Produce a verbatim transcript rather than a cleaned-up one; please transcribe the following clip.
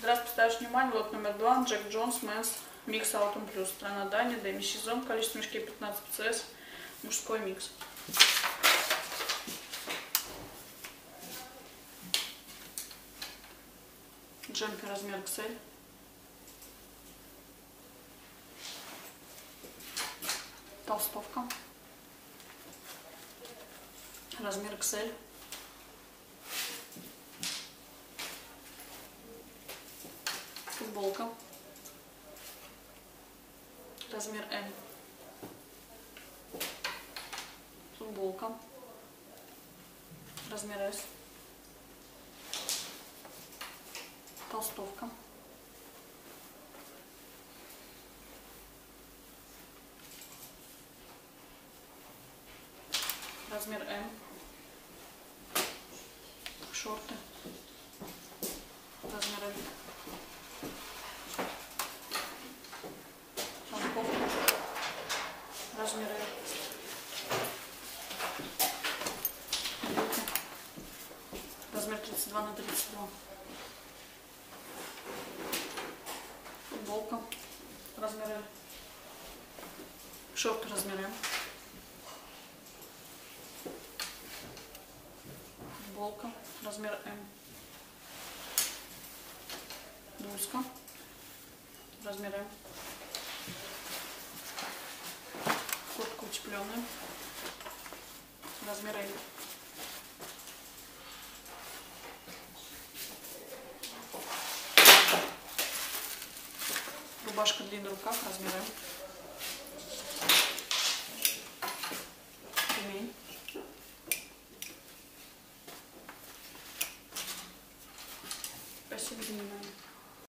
Здравствуйте, ваше внимание. Лот номер два. Джек Джонс Мэнс Микс Аутум Плюс. Страна Дания, Дэми сезон. Количество мешки пятнадцать пэ-цэ-эс. Мужской микс. Джемпер размер икс эль. Толстовка. Размер икс эль. Футболка. Размер эм. Футболка. Размер эс. Толстовка. Размер эм. Шорты. Размер эль. Футболка. Размер эль. Брюки. Размер тридцать два на тридцать два. Футболка. Размер эль. Шорты размер эм. Футболка. Размер эм. Блузка. Размер эм. Куртка утепленная. Размер эль. Рубашка длинный рукав, размер эм. Ремень. Спасибо за внимание.